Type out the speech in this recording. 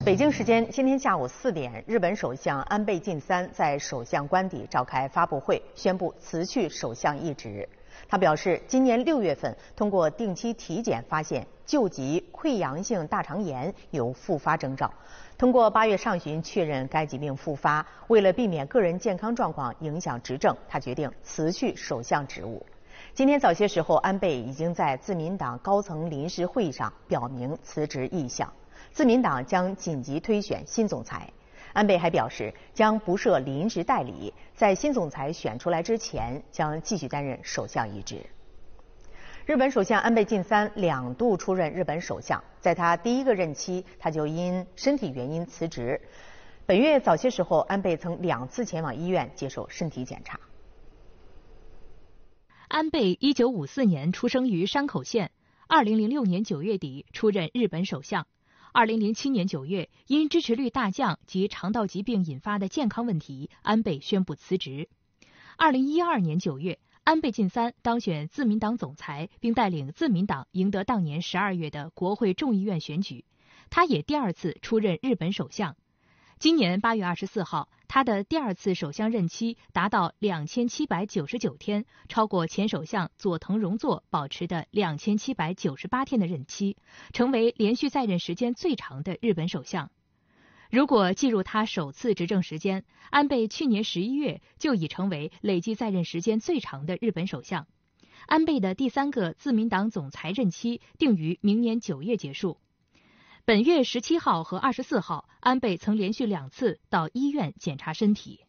北京时间今天下午4点，日本首相安倍晋三在首相官邸召开发布会，宣布辞去首相一职。他表示，今年6月份通过定期体检发现旧疾溃疡性大肠炎有复发征兆，通过8月上旬确认该疾病复发。为了避免个人健康状况影响执政，他决定辞去首相职务。今天早些时候，安倍已经在自民党高层临时会议上表明辞职意向。自民党将紧急推选新总裁。安倍还表示，将不设临时代理，在新总裁选出来之前，将继续担任首相一职。日本首相安倍晋三2度出任日本首相，在他第1个任期，他就因身体原因辞职。本月早些时候，安倍曾2次前往医院接受身体检查。 安倍1954年出生于山口县，2006年9月底出任日本首相。2007年9月，因支持率大降及肠道疾病引发的健康问题，安倍宣布辞职。2012年9月，安倍晋三当选自民党总裁，并带领自民党赢得当年12月的国会众议院选举。他也第2次出任日本首相。今年8月24号，他的第2次首相任期达到2799天，超过前首相佐藤荣作保持的2798天的任期，成为连续在任时间最长的日本首相。如果计入他首次执政时间，安倍去年11月就已成为累计在任时间最长的日本首相。安倍的第3个自民党总裁任期定于明年9月结束。本月17号和24号，安倍曾连续2次到医院检查身体。